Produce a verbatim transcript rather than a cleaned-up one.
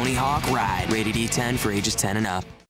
Tony Hawk Ride. Rated E ten for ages ten and up.